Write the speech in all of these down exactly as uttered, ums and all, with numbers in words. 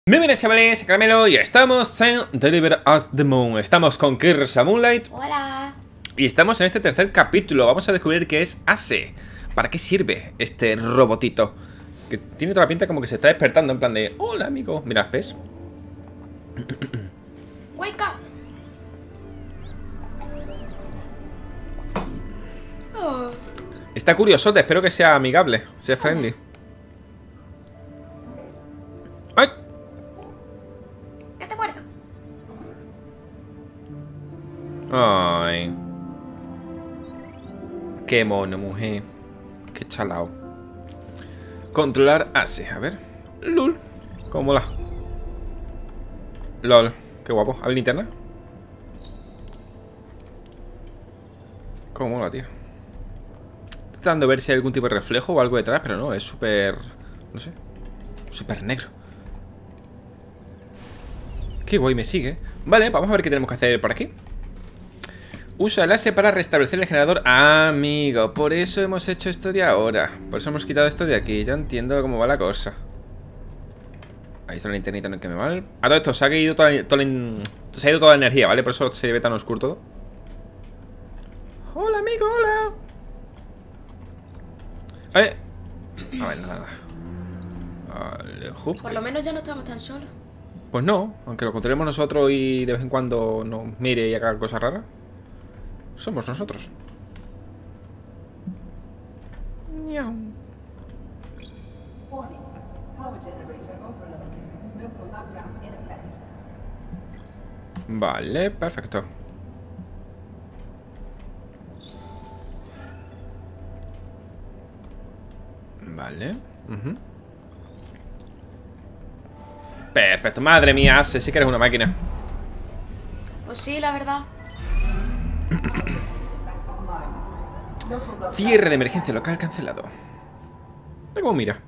Muy bien, chavales, Caramelo y estamos en Deliver Us the Moon. Estamos con Kirsa Moonlight. Hola. Y estamos en este tercer capítulo. Vamos a descubrir qué es Ace. ¿Para qué sirve este robotito? Que tiene toda la pinta como que se está despertando en plan de... Hola, amigo. Mira, ¿ves? Wake up. Oh. Está curioso, espero que sea amigable. Sea friendly. ¡Ay! ¿Qué te muerto? Ay. Qué mono, mujer. Qué chalao. Controlar Ace. A ver. Lul. ¿Cómo mola? Lol. Qué guapo. ¿Hay linterna? ¿Cómo mola, tío? Estoy tratando de ver si hay algún tipo de reflejo o algo detrás, pero no, es súper... No sé. Súper negro. Qué guay, me sigue. Vale, vamos a ver qué tenemos que hacer por aquí. Usa el Ace para restablecer el generador. Ah, amigo, por eso hemos hecho esto de ahora. Por eso hemos quitado esto de aquí. Ya entiendo cómo va la cosa. Ahí está la linternita, no que me mal. A todo esto, se ha ido toda la, toda la, se ha ido toda la energía, ¿vale? Por eso se ve tan oscuro todo. Hola, amigo, hola. Eh. A ver, nada, nada. Vale, jup. Por lo menos ya no estamos tan solos. Pues no, aunque lo controlemos nosotros y de vez en cuando nos mire y haga cosas raras. Somos nosotros. Miau. Vale, perfecto. Vale. Uh-huh. Perfecto, madre mía, Ace, sí que eres una máquina. Pues sí, la verdad. Cierre de emergencia local cancelado. Mira cómo mira.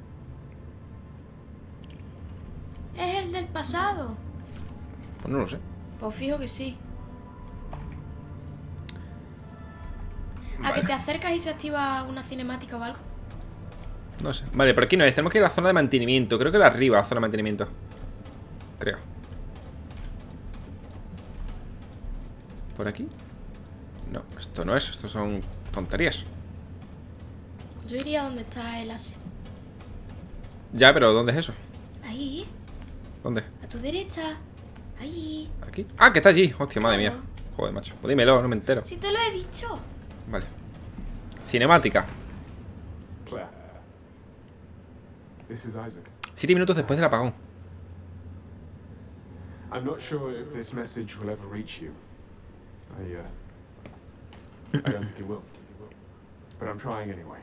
Es el del pasado. Pues no lo sé. Pues fijo que sí. ¿A Vale. que te acercas y se activa una cinemática o algo? No sé. Vale, por aquí no es. Tenemos que ir a la zona de mantenimiento. Creo que era arriba, la zona de mantenimiento. Creo. ¿Por aquí? No, esto no es. Esto son tonterías. Yo iría donde está el Ace. Ya, pero ¿dónde es eso? Ahí, ¿Dónde? a tu derecha. Ahí. ¿Aquí? Ah, que está allí. Hostia, madre mía. Claro. Joder, macho. Pues dímelo, no me entero. Si te lo he dicho. Vale. Cinemática. Claire, this is Isaac. Siete minutos después del apagón. I'm not sure if this message will ever reach you. I, uh, I don't think it will. But I'm trying anyway.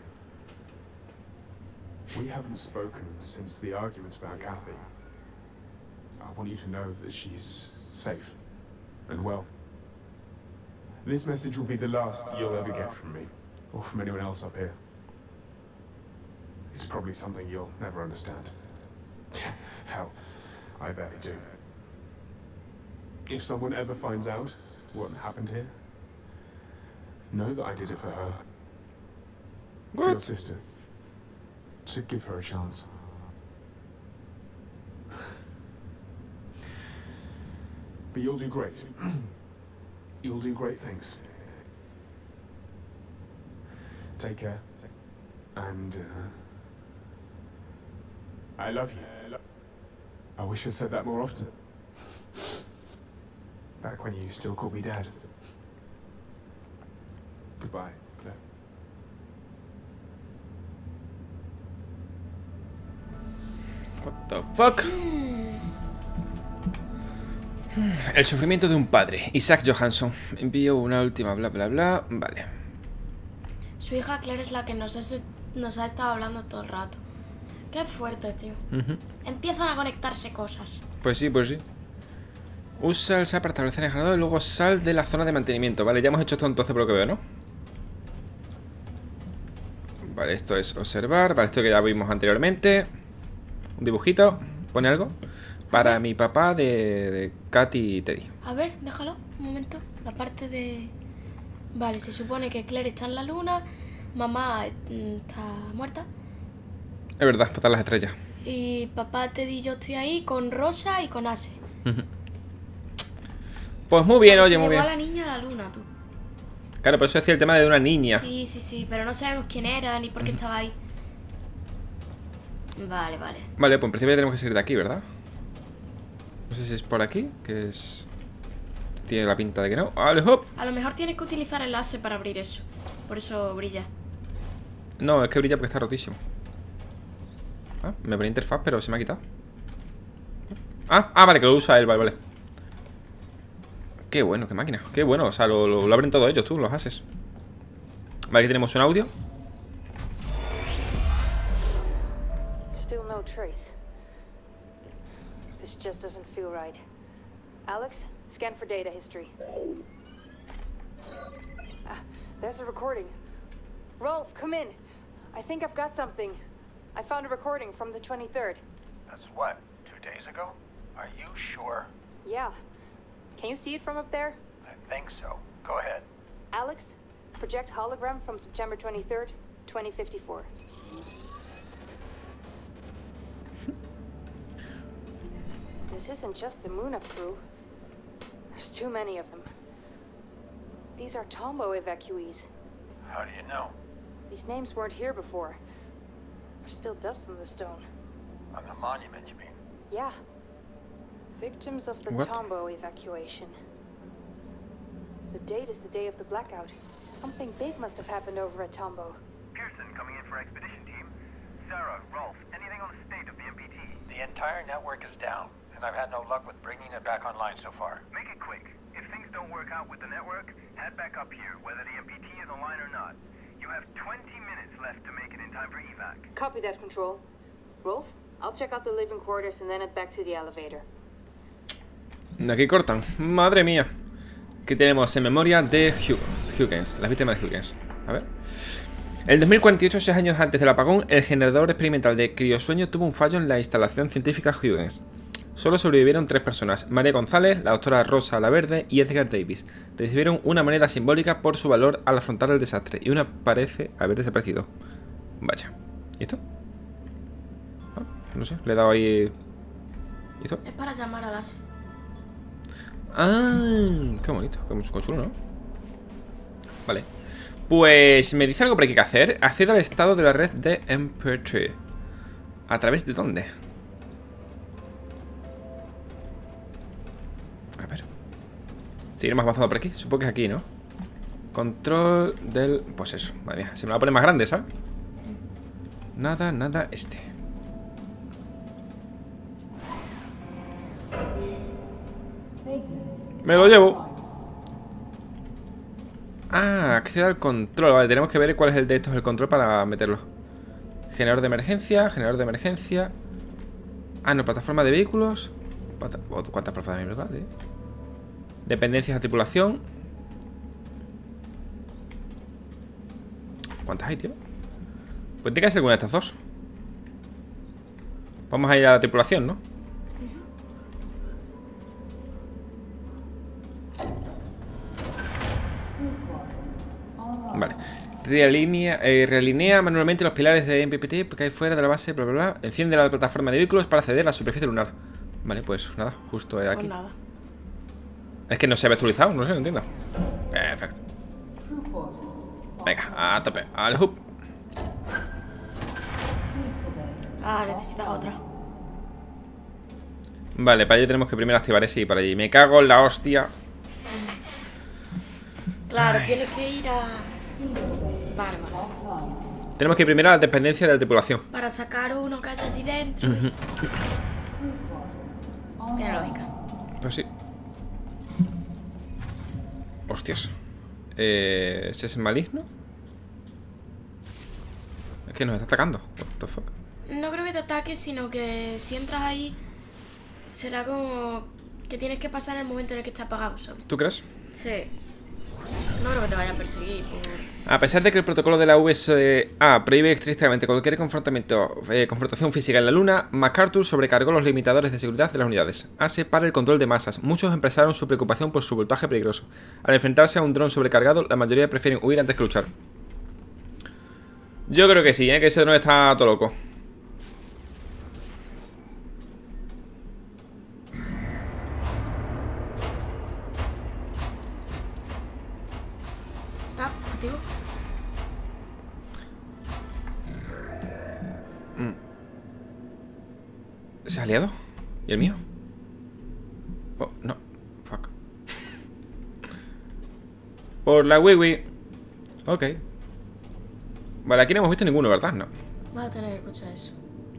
We haven't spoken since the argument about Kathy. I want you to know that she's safe and well. This message will be the last you'll ever get from me, or from anyone else up here. It's probably something you'll never understand. Hell, I barely do. If someone ever finds out what happened here, know that I did it for her. For your What? sister. To give her a chance. But you'll do great. You'll do great things. Take care. And, uh... I love you. I wish I'd said that more often. Back when you still called me Dad. Goodbye, Claire. What the fuck? El sufrimiento de un padre. Isaac Johansson. Envío una última bla bla bla. Vale. Su hija Claire es la que nos, es- nos ha estado hablando todo el rato. Qué fuerte, tío. Uh-huh. Empiezan a conectarse cosas. Pues sí, pues sí. Usa el S A para establecer el generador y luego sal de la zona de mantenimiento. Vale, ya hemos hecho esto entonces por lo que veo, ¿no? Vale, esto es observar. Vale, esto que ya vimos anteriormente. Un dibujito. ¿Pone algo? Para mi papá de, de Katy y Teddy. A ver, déjalo, un momento. La parte de... Vale, se supone que Claire está en la luna. Mamá mm, está muerta. Es verdad, patar las estrellas. Y papá, Ted y yo estoy ahí con Rosa y con Ace. Pues muy bien, O sea, oye, se muy llevó bien. a la niña a la luna, tú. Claro, por eso decía el tema de una niña. Sí, sí, sí, pero no sabemos quién era ni por qué estaba ahí. Vale, vale. Vale, pues en principio ya tenemos que salir de aquí, ¿verdad? No sé si es por aquí, que es... Tiene la pinta de que no. ¡Vale, hop! A lo mejor tienes que utilizar el Ace para abrir eso. Por eso brilla. No, es que brilla porque está rotísimo. Ah, me ponía interfaz, pero se me ha quitado. Ah, ah, vale, que lo usa él, vale, vale. Qué bueno, qué máquina. Qué bueno, o sea, lo, lo, lo abren todos ellos, tú, los haces. Vale, aquí tenemos un audio. Still no trace. This just doesn't feel right. Alex, scan for data history. Ah, there's a recording. Rolf, come in. I think I've got something. I found a recording from the twenty-third. That's what, two days ago? Are you sure? Yeah. Can you see it from up there? I think so. Go ahead. Alex, project hologram from September twenty-third, twenty fifty-four. This isn't just the Moon-Up crew. There's too many of them. These are Tombo evacuees. How do you know? These names weren't here before. There's still dust on the stone. On the monument, you mean? Yeah. Victims of the What? Tombo evacuation. The date is the day of the blackout. Something big must have happened over at Tombo. Pearson coming in for expedition team. Sarah, Rolf, anything on the state of the M P T? The entire network is down, and I've had no luck with bringing it back online so far. Make it quick. If things don't work out with the network, head back up here, whether the M P T is online or not. You have twenty minutes left to make it in time for evac. Copy that, Control. Rolf, I'll check out the living quarters and then head back to the elevator. De aquí cortan. Madre mía. Aquí tenemos en memoria de Huygens, Huygens, las víctimas de Huygens. A ver. En dos mil cuarenta y ocho, seis años antes del apagón, el generador experimental de criosueño tuvo un fallo en la instalación científica Huygens. Solo sobrevivieron tres personas: María González, la doctora Rosa Laverde y Edgar Davis. Recibieron una moneda simbólica por su valor al afrontar el desastre, y una parece haber desaparecido. Vaya. ¿Y esto? Ah, no sé, le he dado ahí... ¿Y esto? Es para llamar a las... Ah, qué bonito, qué chulo, ¿no? Vale. Pues me dice algo por aquí que hacer. Acceder al estado de la red de M P tres. ¿A través de dónde? A ver. Seguiremos avanzando por aquí. Supongo que es aquí, ¿no? Control del... Pues eso, madre mía. Se me va a poner más grande, ¿sabes? Nada, nada, este. Me lo llevo. Ah, acceder al control. Vale, tenemos que ver cuál es el de estos, el control para meterlo. Generador de emergencia, generador de emergencia. Ah, no, plataforma de vehículos. ¿Cuántas plataformas de verdad? ¿Eh? Dependencias de tripulación. ¿Cuántas hay, tío? Pues tiene que ser alguna de estas dos. Vamos a ir a la tripulación, ¿no? Vale. Realinea, eh, realinea manualmente los pilares de M P T que hay fuera de la base, bla, bla, bla. Enciende la plataforma de vehículos para acceder a la superficie lunar. Vale, pues nada, justo aquí. Pues nada. Es que no se había actualizado, no sé, no entiendo. Perfecto. Venga, a tope, al hub. Ah, necesitas otra. Vale, para allí tenemos que primero activar ese y para allí. Me cago en la hostia. Claro, tienes que ir a... Vale, vale. Tenemos que ir primero a la dependencia de la tripulación. Para sacar uno que haya allí dentro. Tiene lógica. Pues sí. Hostias. Eh, ¿Ese es maligno? Es que nos está atacando. What the fuck. No creo que te ataque, sino que si entras ahí será como que tienes que pasar en el momento en el que está apagado, ¿sabes? ¿Tú crees? Sí. No creo que te vaya a perseguir por... A pesar de que el protocolo de la U S A prohíbe estrictamente cualquier confrontamiento, eh, confrontación física en la Luna, MacArthur sobrecargó los limitadores de seguridad de las unidades. Hace para el control de masas. Muchos expresaron su preocupación por su voltaje peligroso. Al enfrentarse a un dron sobrecargado, la mayoría prefieren huir antes que luchar. Yo creo que sí, ¿eh? Que ese dron está todo loco. contigo? ¿Se ha aliado? ¿Y el mío? Oh, no. Fuck. Por la wiwi. Ok. Vale, aquí no hemos visto ninguno, ¿verdad? No. Vas a tener que escuchar eso.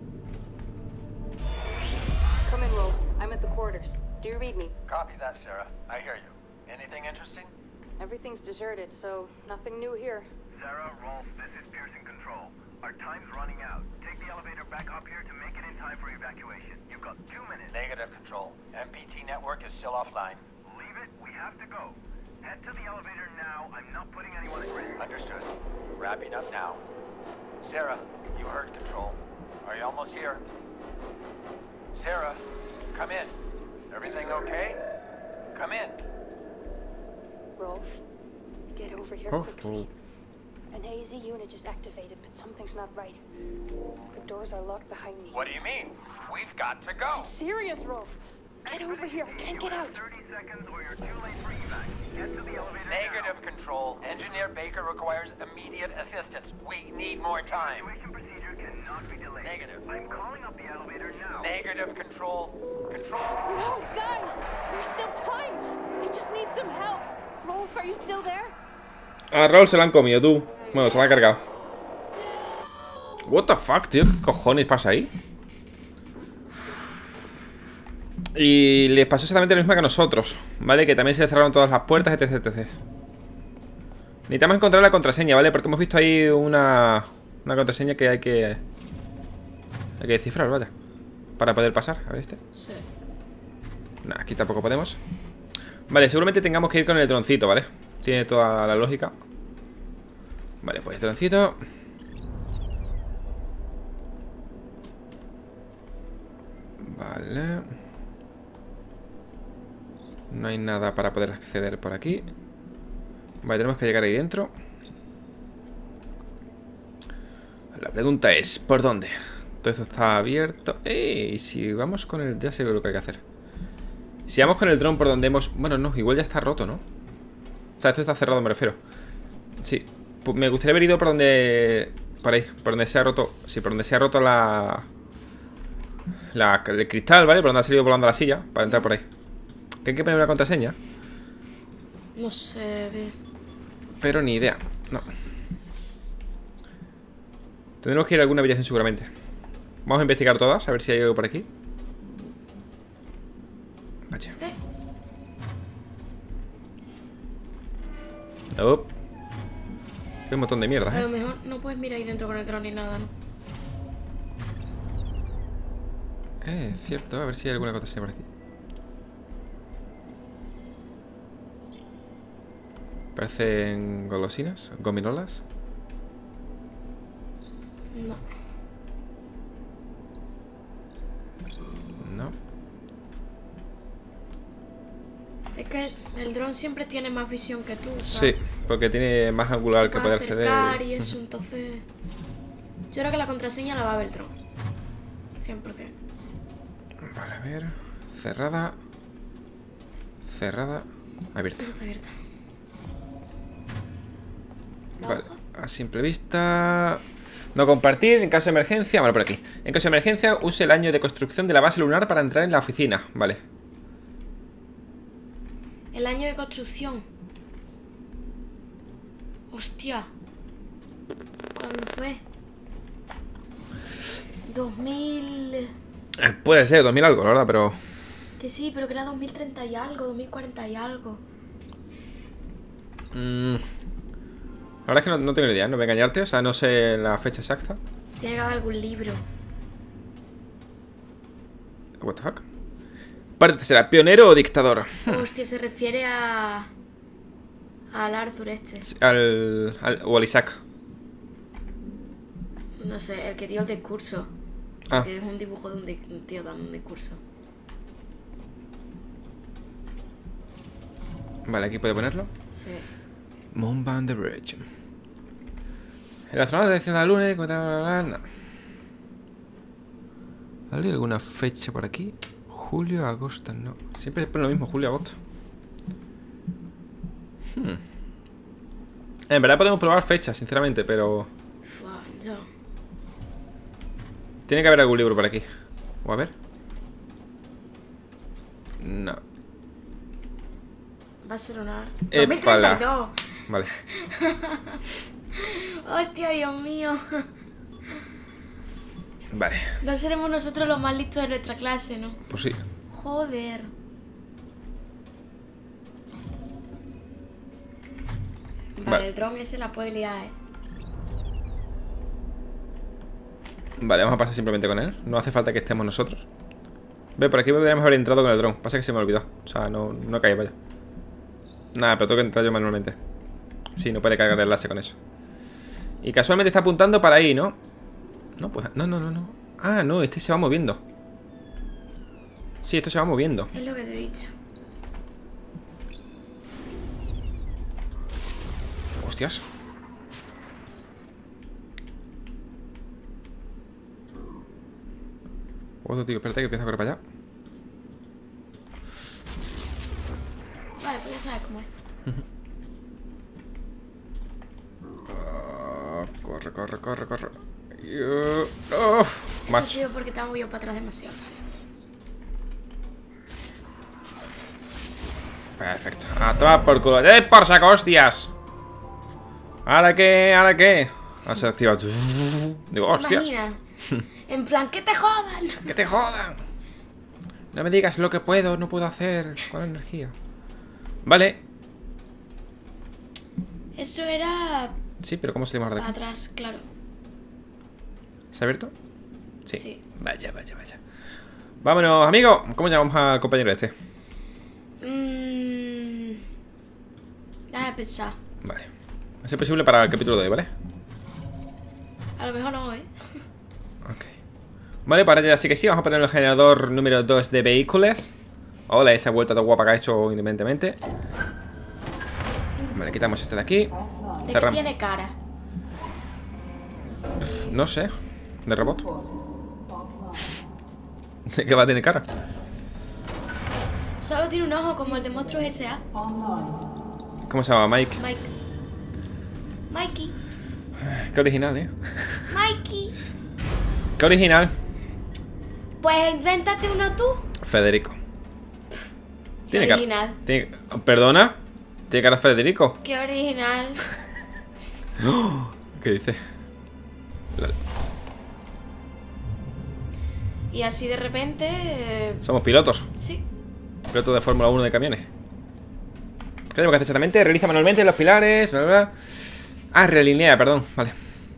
Come in, Rolf. I'm at the quarters. Do you read me? Copy that, Sarah. I hear you. Anything interesting? Everything's deserted, so nothing new here. Sarah, Rolf, this is Pearson Control. Our time's running out. Take the elevator back up here to make it in time for evacuation. You've got two minutes. Negative, Control. M P T network is still offline. Leave it. We have to go. Head to the elevator now. I'm not putting anyone at risk. Understood. Wrapping up now. Sarah, you heard Control. Are you almost here? Sarah, come in. Everything okay? Come in. Rolf, get over here Oh, quickly. oh. An A Z unit just activated, but something's not right. The doors are locked behind me. What do you mean? We've got to go. I'm serious, Rolf. Get over here. I can't get out. thirty seconds or you're too late for evac. Get to the elevator Negative, Control. Engineer Baker requires immediate assistance. We need more time. now. Evacuation procedure cannot be delayed. Negative. I'm calling up the elevator now. Negative, Control. Control. No, guys! There's still time! I just need some help! Rolf, are you still there? A Raúl se la han comido, tú. Bueno, se la ha cargado. What the fuck, tío. ¿Qué cojones pasa ahí? Y les pasó exactamente lo mismo que a nosotros, ¿vale? Que también se le cerraron todas las puertas, etc, etcétera. Necesitamos encontrar la contraseña, ¿vale? Porque hemos visto ahí una Una contraseña que hay que Hay que descifrar, vaya, para poder pasar. A ver este. Sí. Nah, aquí tampoco podemos. Vale, seguramente tengamos que ir con el droncito, ¿vale? Tiene toda la lógica. Vale, pues droncito. Vale. No hay nada para poder acceder por aquí. Vale, tenemos que llegar ahí dentro. La pregunta es, ¿por dónde? Todo esto está abierto. ¡Ey! Si vamos con el... Ya sé lo que hay que hacer. Si vamos con el dron por donde hemos... Bueno, no, igual ya está roto, ¿no? O sea, esto está cerrado, me refiero. Sí, pues me gustaría haber ido por donde... Por ahí, por donde se ha roto. Sí, por donde se ha roto la... la el cristal, ¿vale? Por donde ha salido volando la silla. Para entrar por ahí. ¿Que hay que poner una contraseña? No sé, tío. Pero ni idea. No. Tendremos que ir a alguna habitación seguramente. Vamos a investigar todas, a ver si hay algo por aquí. Vaya. ¿Eh? Oh. Hay un montón de mierda, A lo ¿eh? mejor no puedes mirar ahí dentro con el dron ni nada, ¿no? Eh, cierto, a ver si hay alguna contraseña por aquí. Parecen golosinas, gominolas. No. No. Es que el dron siempre tiene más visión que tú, Sí, ¿sabes? porque tiene más angular Se que puede poder acceder. acercar y eso, entonces... Yo creo que la contraseña la va a ver el dron. cien por cien. Vale, a ver. Cerrada. Cerrada. Abierta. Esa está abierta. ¿La Vale, hoja? a simple vista. No compartir en caso de emergencia. Bueno, por aquí. En caso de emergencia, use el año de construcción de la base lunar para entrar en la oficina. Vale. El año de construcción. Hostia. ¿Cuándo fue? dos mil... Eh, puede ser, dos mil algo, la verdad, pero... Que sí, pero que era dos mil treinta y algo, dos mil cuarenta y algo. Mm, la verdad es que no, no tengo ni idea, no voy a engañarte. O sea, no sé la fecha exacta. Tiene que haber algún libro. What the fuck. Parte será pionero o dictador. Hostia, se refiere a... Al Arthur este. Al, al o al Isaac. No sé, el que dio el discurso. Ah, Que es un dibujo de un, di- un tío dando un discurso. vale, aquí puede ponerlo. Sí. Moonbound the Bridge. El astronauta de dirección de la luna y... bla, bla, bla, no. ¿Hay alguna fecha por aquí? Julio, agosto, no. Siempre pone lo mismo, julio, agosto. Hmm. En verdad podemos probar fechas, sinceramente, pero... Fua, yo. Tiene que haber algún libro por aquí. O a ver. No. Va a ser una... Épala. dos mil treinta y dos. Vale. Hostia, Dios mío. Vale. No seremos nosotros los más listos de nuestra clase, ¿no? Pues sí. Joder. Vale, Vale. el dron ese la puede liar, ¿eh? Vale, vamos a pasar simplemente con él. No hace falta que estemos nosotros. Ve, por aquí podríamos haber entrado con el dron. Pasa que se me olvidó. O sea, no, no caí, vaya. Nada, pero tengo que entrar yo manualmente. Sí, no puede cargar el enlace con eso. Y casualmente está apuntando para ahí, ¿no? No, pues... No, no, no, no. Ah, no, este se va moviendo. Sí, esto se va moviendo. Es lo que te he dicho. Hostias. Otro tío, espérate que empiezo a correr para allá. Vale, pues ya sabes cómo es. Ah, corre, corre, corre, corre. Yo- oh, Eso ha más. sido porque te han movido para atrás demasiado, sí. Perfecto. A tomar por culo. ¡Eh, por saco, hostias! ¿Ahora qué? ¿Ahora qué? Ah, se activa. Digo, ¿Te hostias. imaginas? En plan, que te jodan. ¡Que te jodan! No me digas lo que puedo, no puedo hacer con la energía. Vale. Eso era Sí, pero ¿cómo salimos ahora de para aquí? atrás, claro. ¿Se ha abierto? Sí. Sí. Vaya, vaya, vaya. Vámonos, amigo. ¿Cómo llamamos al compañero este? Mmm... Déjame pensar. Vale. Va a ser posible para el capítulo de hoy, ¿vale? A lo mejor no, ¿eh? Ok. Vale, para allá sí que sí. Vamos a poner el generador número dos de vehículos. Hola, esa vuelta tan guapa que ha hecho independientemente. Vale, quitamos este de aquí. ¿De qué Cerramos. tiene cara? No sé. De robot. ¿De qué va a tener cara? Solo tiene un ojo como el de Monstruos S A. ¿Cómo se llama? Mike. Mike. Mikey. Qué original, ¿eh? Mikey. Qué original. Pues invéntate uno tú. Federico. Qué Tiene cara. original. Tiene... ¿Perdona? ¿Tiene cara Federico? Qué original. ¿Qué dice? Y así de repente... eh, Somos pilotos. sí. Pilotos de Fórmula uno de camiones. ¿Qué tenemos que hacer exactamente? Realiza manualmente los pilares, bla, bla, bla. Ah, realinea, perdón. Vale.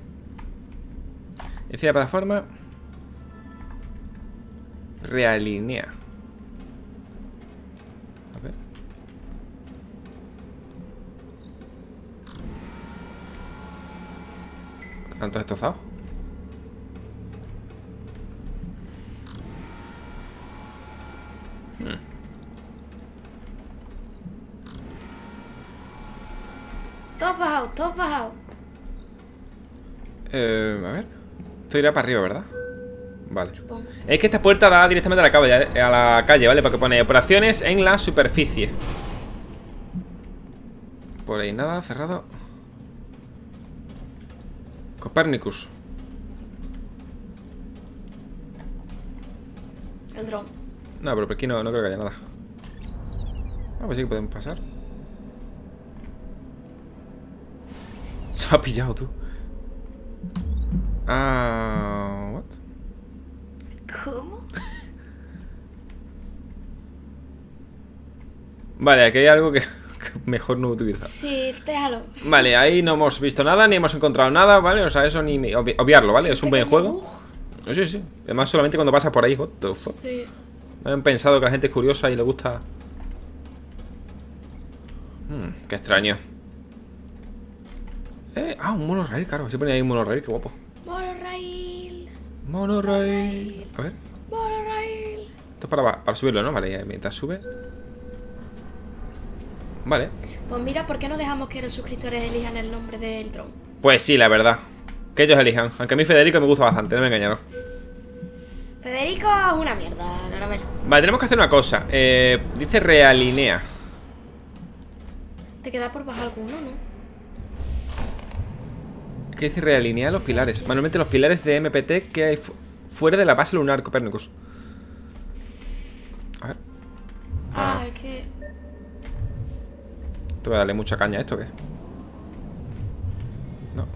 Decía plataforma. Realinea. A ver. ¿Tantos destrozados? Hmm. Todos bajados, todos bajados. Eh, a ver. Esto irá para arriba, ¿verdad? Vale. Supongo. Es que esta puerta da directamente a la calle, a la calle, ¿vale? Porque pone operaciones en la superficie. Por ahí nada, cerrado. Copernicus. El dron. No, pero por aquí no, no creo que haya nada. Ah, pues sí que podemos pasar. Se ha pillado tú. Ah, what? ¿Cómo? Vale, aquí hay algo que, que mejor no utilizar. Sí, déjalo. Vale, ahí no hemos visto nada, ni hemos encontrado nada, ¿vale? O sea, eso ni obvi- obviarlo, ¿vale? Es un buen Pequeño juego. bug. Sí, sí. Además, solamente cuando pasas por ahí, what the fuck. Sí. ¿No han pensado que la gente es curiosa y le gusta? Hmm, qué extraño. Eh, ah, un monorail, claro. Se pone ahí un monorail, qué guapo. Monorail. Monorail. A ver. Monorail. Esto es para, para subirlo, ¿no? Vale, ya mientras sube. Vale. Pues mira, ¿por qué no dejamos que los suscriptores elijan el nombre del dron? Pues sí, la verdad. Que ellos elijan. Aunque a mí Federico me gusta bastante, no me engañaron. Federico es una mierda, caramelo. Vale, tenemos que hacer una cosa. Eh, dice realinea. Te queda por bajar alguno, ¿no? ¿Qué dice? Realinear los pilares. Manualmente los pilares de M P T que hay fu fuera de la base lunar, Copérnicus. A ver. Ah, es que... Te voy a darle mucha caña a esto, ¿o qué? No.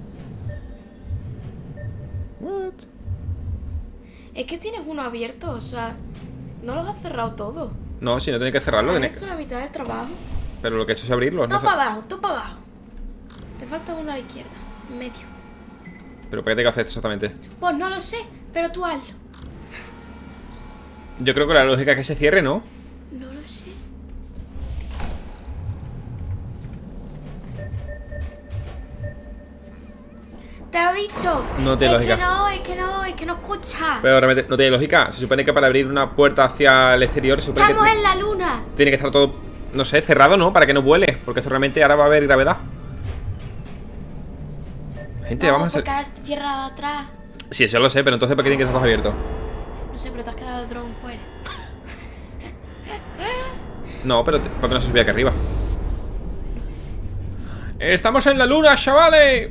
What? Es que tienes uno abierto, o sea... No los has cerrado todos. No, si no tienes que cerrarlo, Has tienes hecho que... la mitad del trabajo. Pero lo que he hecho es abrirlo. Todo No para sé. abajo, todo para abajo. Te falta uno a la izquierda, en medio. ¿Pero para qué tengo que hacer esto exactamente? Pues no lo sé, pero tú hazlo. Yo creo que la lógica es que se cierre, ¿no? No lo sé. Te lo he dicho. No tiene es lógica. que no, es que no, es que no escucha. Pero realmente no tiene lógica. Se supone que para abrir una puerta hacia el exterior se supone Estamos que en la luna. tiene que estar todo, no sé, cerrado, ¿no? Para que no vuele. Porque esto realmente ahora va a haber gravedad. Gente, No, vamos a hacer... porque ahora se cierra atrás. Sí, eso lo sé, pero entonces ¿para qué tiene que estar todo abierto? No sé, pero te has quedado el dron fuera. No, pero te- ¿por qué no se subía aquí arriba? ¡Estamos en la luna, chavales!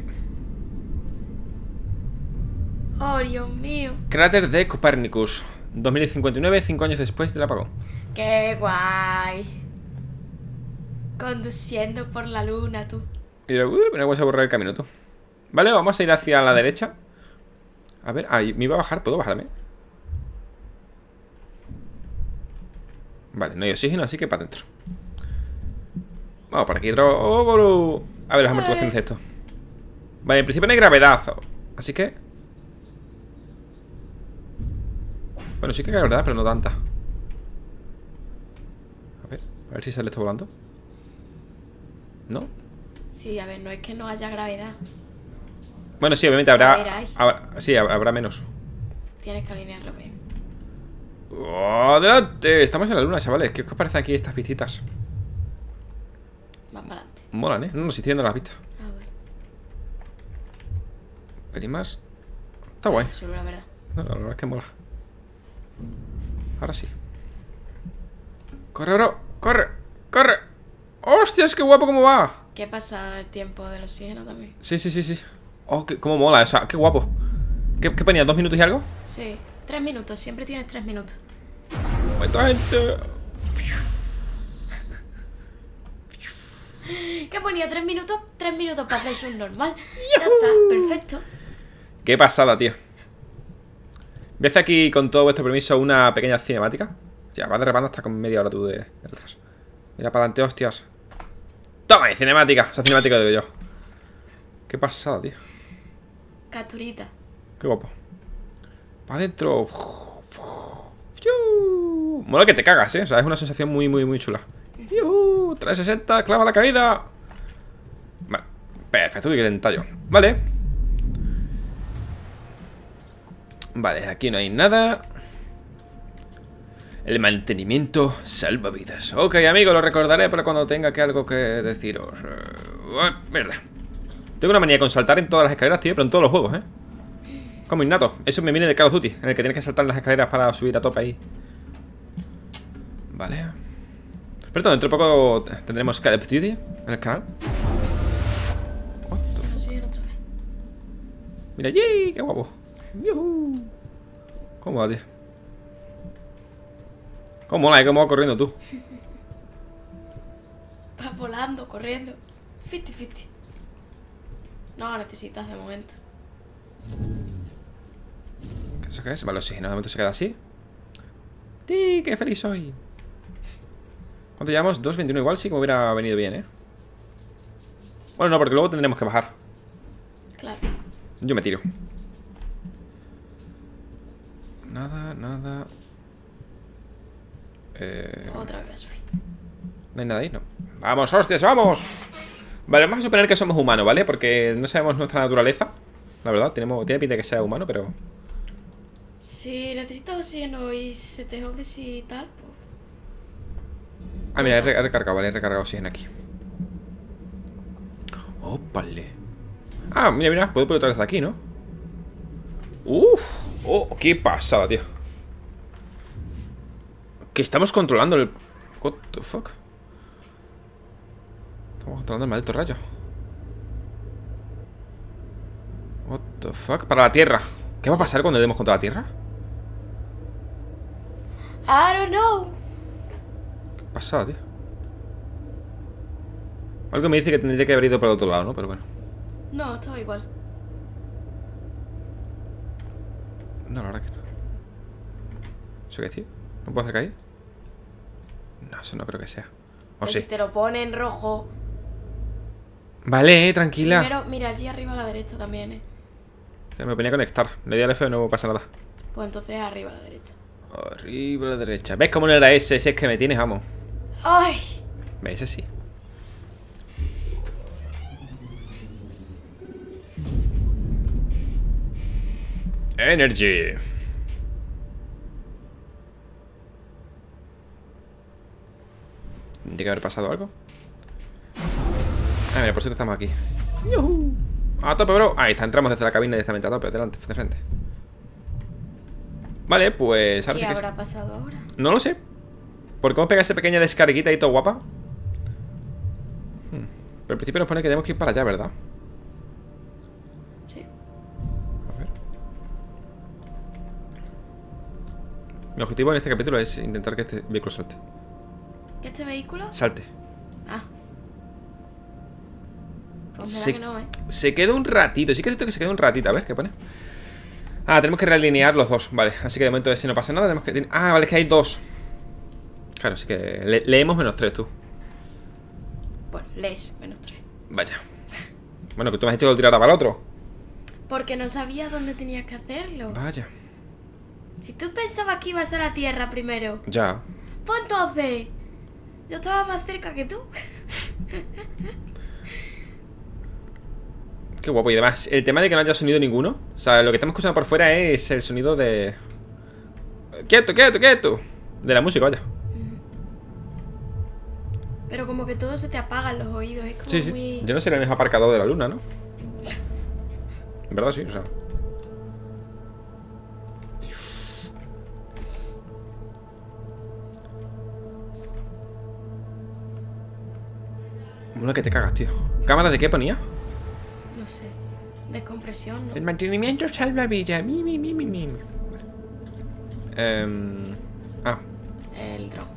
Oh, Dios mío. Cráter de Copernicus, dos mil cincuenta y nueve, cinco años después del apagón. Qué guay. Conduciendo por la luna, tú. Y luego, uy, me voy a borrar el camino, tú. Vale, vamos a ir hacia la derecha. A ver, ahí me iba a bajar, ¿puedo bajarme? Vale, no hay oxígeno, así que para adentro. Vamos por aquí otro... oh, bolu. A ver las amortiguaciones de esto. Vale, en principio no hay gravedad, así que... Bueno, sí que hay gravedad, pero no tanta. A ver, a ver si sale esto volando. ¿No? Sí, a ver, no es que no haya gravedad. Bueno, sí, obviamente habrá... A ver, hay. habrá- sí, habrá habrá menos. Tienes que alinearlo bien. ¡Oh, adelante! Estamos en la luna, chavales. ¿Qué os parecen aquí estas pistitas? Más para adelante. Molan, ¿eh? No, no, si estoy viendo las vistas. Ah, bueno. Pelín más. Está guay. Solo la verdad. No, la verdad es que mola. Ahora sí. ¡Corre, bro! ¡Corre! ¡Corre! ¡Hostias, qué guapo cómo va! ¿Qué pasa el tiempo del oxígeno también? Sí, sí, sí, sí. ¡Oh, qué, cómo mola! O sea, qué guapo. ¿Qué, qué ponía? ¿Dos minutos y algo? Sí, tres minutos, siempre tienes tres minutos. ¡Cuánta gente! ¿Qué ponía? ¿Tres minutos? Tres minutos para hacer un normal. Ya está, perfecto. ¡Qué pasada, tío! Voy a hacer aquí, con todo vuestro permiso, una pequeña cinemática. Ya, vas derrapando hasta con media hora tú de, de retraso. Mira para adelante, hostias. ¡Toma! Y cinemática. O sea, cinemática digo yo. ¡Qué pasada, tío! Capturita. ¡Qué guapo! Para adentro. Mola que te cagas, ¿eh? O sea, es una sensación muy, muy, muy chula. ¡Yuhu! trescientos sesenta, clava la caída. Vale. Perfecto, que lentallo. Vale. Vale, aquí no hay nada. El mantenimiento salva vidas. Ok, amigo, lo recordaré para cuando tenga que algo que deciros. Uh, mierda. Tengo una manía con saltar en todas las escaleras, tío, pero en todos los juegos, ¿eh? Como innato. Eso me viene de Call of Duty, en el que tienes que saltar en las escaleras para subir a tope ahí. Vale. Perdón, dentro de poco tendremos Call of Duty en el canal. Oxígeno otra vez. Mira allí, qué guapo. Yuhu. ¿Cómo va, tío? ¿Cómo mola? ¿Cómo va corriendo tú? Vas volando, corriendo. Fifty, fifty. No necesitas de momento. ¿Eso qué es? Vale, sí, no, de momento se queda así. ¡Ti! ¡Qué feliz soy! ¿Cuánto llevamos? dos veintiuno igual sí que me hubiera venido bien, ¿eh? Bueno, no, porque luego tendremos que bajar. Claro. Yo me tiro. Nada, nada. Eh, Otra vez voy a subir. no hay nada ahí, no. ¡Vamos, hostias, vamos! Vale, vamos a suponer que somos humanos, ¿vale? Porque no sabemos nuestra naturaleza. La verdad, tenemos, tiene pinta de que sea humano, pero... Si necesitas oxígeno y se te jode si tal, pues... Ah, mira, he re- he recargado, vale, he recargado oxígeno aquí. Oh, vale. Ah, mira, mira, puedo poner otra vez aquí, ¿no? Uf, oh, qué pasada, tío. Que estamos controlando el... What the fuck. Estamos controlando el maldito rayo. The fuck? Para la Tierra. ¿Qué va a pasar cuando demos contra la Tierra? I don't know. ¿Qué pasa, tío? Algo me dice que tendría que haber ido por el otro lado, ¿no? Pero bueno. No, todo igual. No, la verdad que no. ¿Eso qué es, tío? ¿No puedo acercar ahí? No, eso no creo que sea. ¿O Pero sí? si te lo pone en rojo. Vale, tranquila. Primero, mira, allí arriba a la derecha también, ¿eh? Me ponía a conectar. Le di al F y no pasa nada. Pues entonces arriba a la derecha. Arriba a la derecha. ¿Ves cómo no era ese? Ese es que me tienes, vamos. ¡Ay! ¿Ves? Ese sí. Energy. Tiene que haber pasado algo. Ah, mira, por cierto estamos aquí. ¡Yuhu! A tope, bro. Ahí está, entramos desde la cabina directamente a tope, delante, de frente. Vale, pues ahora ¿Qué sí que habrá sí. pasado ahora? No lo sé. ¿Por cómo pega esa pequeña descarguita y todo guapa? Hmm. Pero al principio nos pone que tenemos que ir para allá, ¿verdad? Sí. A ver. Mi objetivo en este capítulo es intentar que este vehículo salte. ¿Qué este vehículo? Salte. Ah. Pues será Se, que no, ¿eh? se queda un ratito. Sí que es cierto que se queda un ratito. A ver, ¿qué pone? Ah, tenemos que realinear los dos. Vale, así que de momento si no pasa nada tenemos que... Ah, vale, es que hay dos. Claro, así que le leemos menos tres, tú. Bueno, lees menos tres. Vaya. Bueno, que tú me has dicho que lo tirara para el otro. Porque no sabía dónde tenías que hacerlo. Vaya. Si tú pensabas que ibas a la Tierra primero, Ya. pues entonces yo estaba más cerca que tú. Qué guapo. Y además, el tema de que no haya sonido ninguno. O sea, lo que estamos escuchando por fuera es el sonido de... ¡Quieto, quieto, quieto! De la música, vaya. Pero como que todo se te apaga en los oídos. Es como Sí, sí. muy... Yo no sería el mejor aparcador de la luna, ¿no? En verdad sí, o sea. Mola que te cagas, tío. ¿Cámara de qué ponía? No sé. Descompresión, ¿no? El mantenimiento salva vida. Mi, mi, mi, mi, mi. Vale. Em, ah. El dron.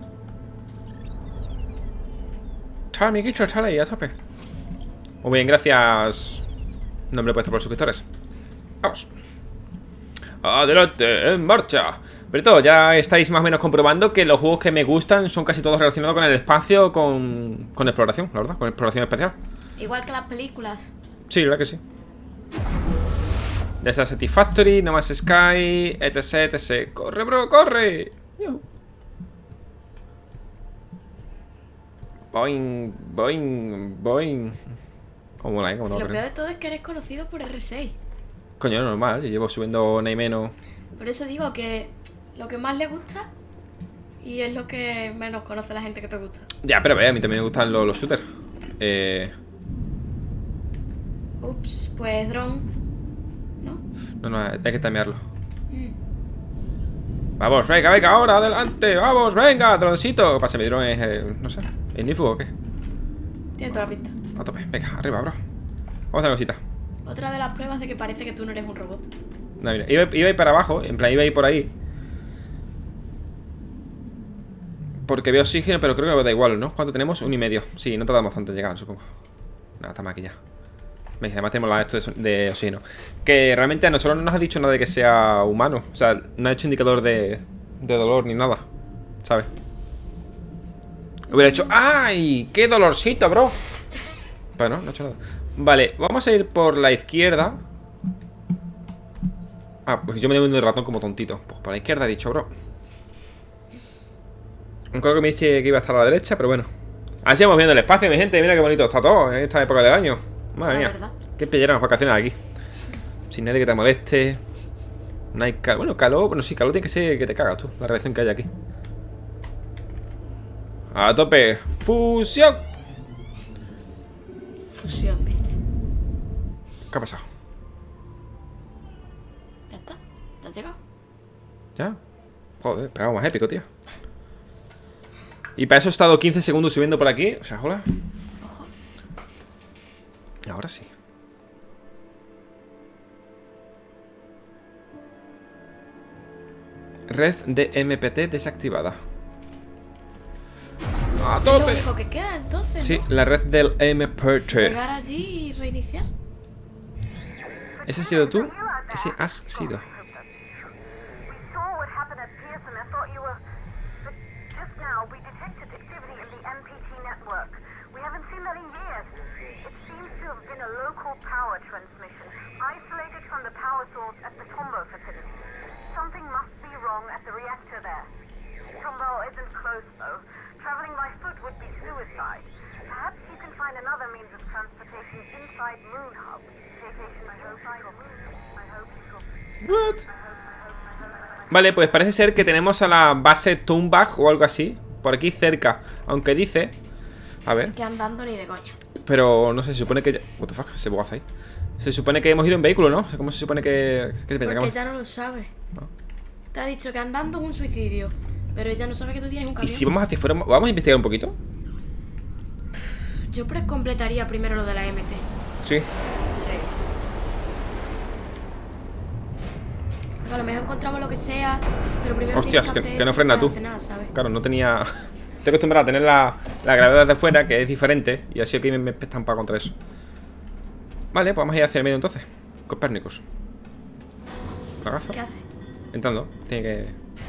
Chao, amiguito, chale ahí, a tope. Muy bien, gracias. Nombre puesto por los suscriptores. Vamos. Adelante, en marcha. Pero todo, ya estáis más o menos comprobando que los juegos que me gustan son casi todos relacionados con el espacio, con, con exploración, la verdad, con exploración espacial. Igual que las películas. Sí, la verdad que sí. Desde Satisfactory, No Man's Sky, etc, etcétera. ¡Corre, bro, corre! Yuhu. Boing, boing, boing. ¿Cómo la, eh? ¿Cómo no? Lo peor de todo es que eres conocido por R seis. Coño, normal, yo llevo subiendo ni menos. Por eso digo que lo que más le gusta y es lo que menos conoce la gente que te gusta. Ya, pero ve, a mí también me gustan los, los shooters. Eh... Ups, pues dron. ¿No? No, no, hay que tamearlo. Mm. Vamos, venga, venga, ahora, adelante. Vamos, venga, droncito. ¿Qué pasa? ¿Mi dron es, eh, no sé, ignífugo o qué? Tiene toda la pinta. A tope, venga, arriba, bro. Vamos a hacer una cosita. Otra de las pruebas de que parece que tú no eres un robot. No, mira, iba, iba a ir para abajo, en plan, iba a ir por ahí. Porque veo oxígeno, pero creo que me da igual, ¿no? ¿Cuánto tenemos? Un y medio. Sí, no tardamos tanto en llegar, supongo. Nada, estamos aquí ya. ¿Veis? Además tenemos la esto de, de oxígeno. Que realmente a nosotros no nos ha dicho nada de que sea humano. O sea, no ha hecho indicador de, de dolor ni nada, ¿sabes? Hubiera hecho... ¡Ay! ¡Qué dolorcito, bro! Bueno, no ha hecho nada. Vale, vamos a ir por la izquierda. Ah, pues yo me doy un ratón como tontito. Pues por la izquierda he dicho, bro. Creo que me dice que iba a estar a la derecha, pero bueno. Así vamos viendo el espacio, mi gente. Mira qué bonito está todo en esta época del año. Madre La mía. verdad. Qué pellera las vacaciones aquí. Sin nadie que te moleste. No hay calor. Bueno, calor. Bueno, sí, calor tiene que ser que te cagas tú. La radiación que hay aquí. A tope. Fusión. Fusión, dice. ¿Qué ha pasado? Ya está. ¿Te has llegado? ¿Ya? Joder, pero algo más épico, tío. Y para eso he estado quince segundos subiendo por aquí. O sea, hola. Ojo. Ahora sí. Red de M P T desactivada. ¡A Es lo tope! único que queda entonces, Sí, ¿no? la red del M P T. Llegar allí y reiniciar. ¿Ese has sido tú? Ese has sido. We saw what happened at Pearson. I thought you were... But just now, we detected activity in the M P T network. We haven't seen that in years. It seems to have been a local power transmission, isolated from the power source at the Tombow facility. Something must be wrong at the reactor there. Tombow isn't close, though. Traveling by foot would be suicide. Perhaps you can find another means of transportation inside Moon Hub. Vacation, I hope I I hope you What? Vale, pues parece ser que tenemos a la base Tombag o algo así, por aquí cerca. Aunque dice... A ver... Que andando ni de coña. Pero no sé, se supone que ya... What the fuck, se bogaza ahí. Se supone que hemos ido en vehículo, ¿no? ¿Cómo se supone que...? ¿Qué te Porque ella no lo sabe. ¿No? Te ha dicho que andando es un suicidio. Pero ella no sabe que tú tienes un ¿Y camión. si vamos hacia afuera? ¿Vamos a investigar un poquito? Yo completaría primero lo de la M T. Sí. Sí. Porque a lo mejor encontramos lo que sea, pero primero Hostias, tienes que, hacer que no esto, frena no tú. hacer nada, ¿sabes? Claro, no tenía... Estoy acostumbrado a tener la, la gravedad de fuera, que es diferente. Y así que me, me estampa contra eso. Vale, pues vamos a ir hacia el medio entonces. Copérnicus. Cagazo. ¿Qué hace? Entrando. Tiene que...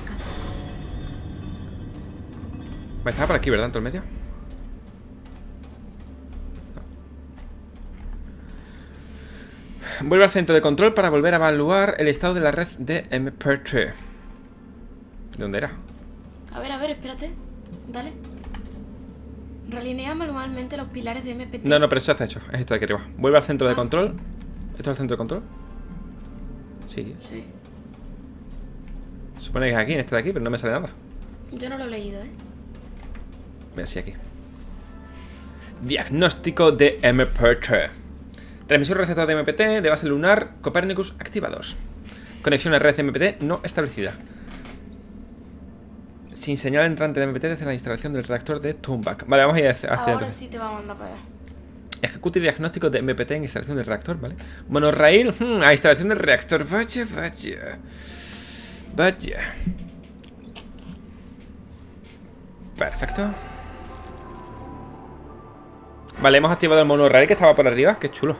Vale, estaba por aquí, ¿verdad? En todo el medio. No. Vuelve al centro de control para volver a evaluar el estado de la red de M P T. ¿De dónde era? A ver, a ver, espérate. Dale. Realinea manualmente los pilares de M P T. No, no, pero eso está hecho. Es esto de aquí arriba. Vuelve al centro de Ah. control. ¿Esto es el centro de control? Sí. Sí. Supone que es aquí, en este de aquí, pero no me sale nada. Yo no lo he leído, ¿eh? Mira, sí, aquí. Diagnóstico de M P T. Transmisor receptor de M P T de base lunar Copernicus activados. Conexión a red M P T no establecida. Sin señal entrante de M P T desde la instalación del reactor de Tombag. Vale, vamos a ir hacia Ahora atrás. sí te va a mandar para allá. Ejecute diagnóstico de M P T en instalación del reactor, ¿vale? Monorraíl, hmm, a instalación del reactor. Vaya, vaya. Vaya. Perfecto. Vale, hemos activado el monorraíl que estaba por arriba. Qué chulo.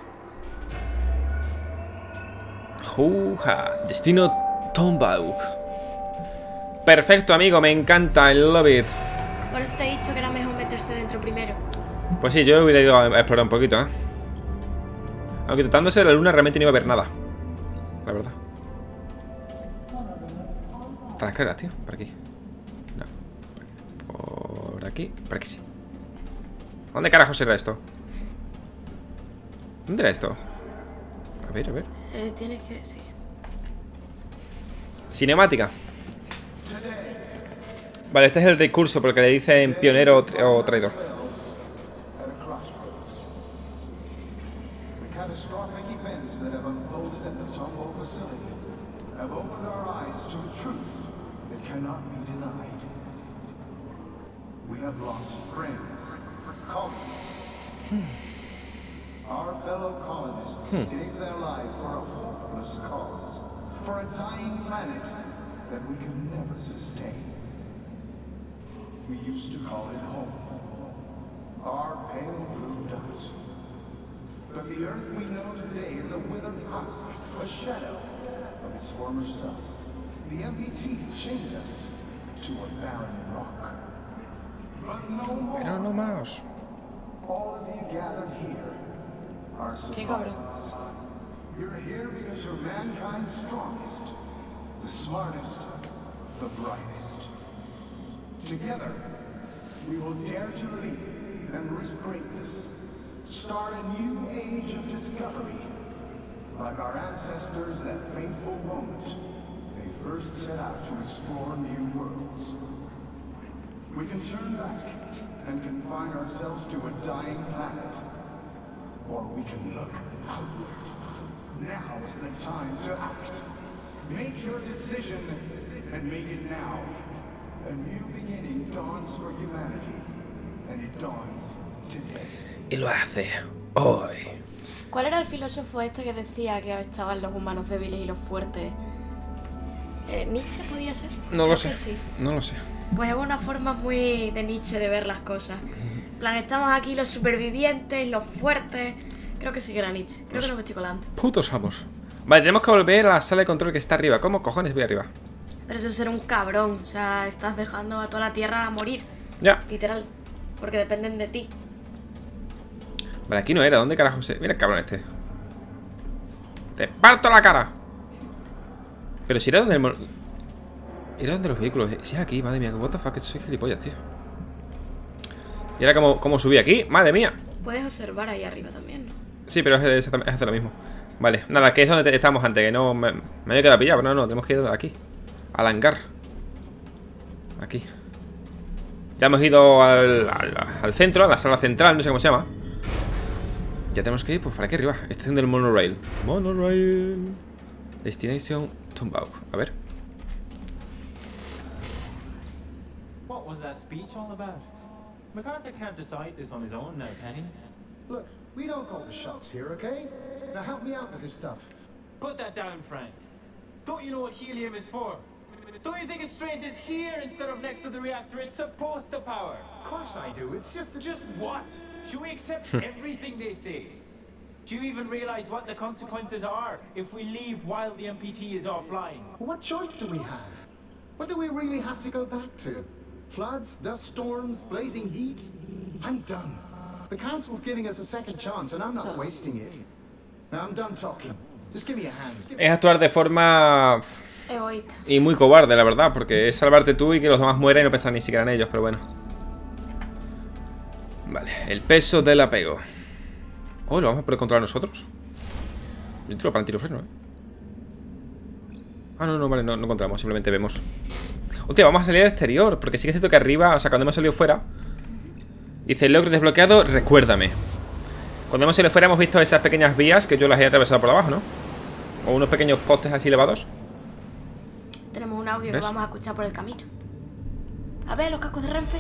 Juja. Destino Tombaugh. Perfecto, amigo. Me encanta. I love it. Por eso te he dicho que era mejor meterse dentro primero. Pues sí, yo hubiera ido a explorar un poquito, ¿eh? Aunque tratándose de la luna realmente no iba a ver nada. La verdad. Están las escaleras, tío. Por aquí. No. Por aquí. Por aquí sí. ¿Dónde carajos era esto? ¿Dónde era esto? A ver, a ver. Eh, tienes que... sí. Cinemática. Vale, este es el discurso porque le dicen pionero o, tra o traidor. The catastrophic events that have unfolded at the Tombow facility have opened our eyes to a truth that cannot be denied. We have lost friends, colleagues. Our fellow colonists gave their life for a hopeless cause, for a dying planet that we could never sustain. We used to call it home, our pale blue dot. But the Earth we know today is a withered husk, a shadow of its former self. The M P T chained us to a barren rock. But no more. Pero no más. All of you gathered here are Qué cabrón. survivors. You're here because you're mankind's strongest, the smartest, the brightest. Together, we will dare to leap and risk greatness. Start a new age of discovery. Like our ancestors that fateful moment they first set out to explore new worlds. We can turn back and confine ourselves to a dying planet. Or we can look outward. Now is the time to act. Make your decision and make it now. A new beginning dawns for humanity. And it dawns today. Y lo hace hoy. ¿Cuál era el filósofo este que decía que estaban los humanos débiles y los fuertes Eh, ¿Nietzsche podía ser? No Creo lo sé. que sí. No lo sé. Pues es una forma muy de Nietzsche de ver las cosas. En plan, estamos aquí los supervivientes, los fuertes. Creo que sí que era Nietzsche. Creo que no me estoy colando. Putos amos. Vale, tenemos que volver a la sala de control que está arriba. ¿Cómo cojones voy arriba? Pero eso es ser un cabrón. O sea, estás dejando a toda la Tierra a morir. Ya. Literal. Porque dependen de ti. Vale, aquí no era. ¿Dónde carajo se...? Mira el cabrón este. ¡Te parto la cara! Pero si era donde el... Era donde los vehículos... Si es aquí, madre mía. What the fuck, soy gilipollas, tío. ¿Y ahora cómo, cómo subí aquí? ¡Madre mía! Puedes observar ahí arriba también, ¿no? Sí, pero es, es, es hacer lo mismo. Vale, nada, que es donde estábamos antes. Que no me, me había quedado pillado. Pero no, no, tenemos que ir de aquí. Al hangar. Aquí. Ya hemos ido al, al, al centro, a la sala central, no sé cómo se llama. Ya tenemos que ir, pues, para aquí arriba. Estación del monorail. Monorail. Destination Tumbao. A ver. What was that speech all about? MacArthur can't decide this on his own now, Penny. Look, we don't call the shots here, okay? Now help me out with this stuff. Put that down, Frank. Don't you know what helium is for? Don't you think it's strange it's here instead of next to the reactor it's supposed to power? Of course I do. It's just that... Just what? Should we accept everything they say? Do you even realize what the consequences are if we leave while the M P T is offline? What choice do we have? What do we really have to go back to? Floods, dust storms, blazing heat? I'm done. The Council's giving us a second chance and I'm not wasting it. Now I'm done talking. Just give me a hand. Es actuar de forma... Egoísta. Y muy cobarde, la verdad, porque es salvarte tú y que los demás mueran y no pensar ni siquiera en ellos, pero bueno. Vale, el peso del apego. Oh, ¿lo vamos a poder controlar nosotros? Yo tiro para el tiro freno, ¿eh? Ah, no, no, vale, no, no controlamos, simplemente vemos. Hostia, vamos a salir al exterior, porque sí que es cierto que arriba, o sea, cuando hemos salido fuera dice, logro desbloqueado, recuérdame. Cuando hemos salido fuera hemos visto esas pequeñas vías que yo las he atravesado por abajo, ¿no? O unos pequeños postes así elevados. Tenemos un audio ¿Ves? que vamos a escuchar por el camino. A ver, los cascos de Renfe.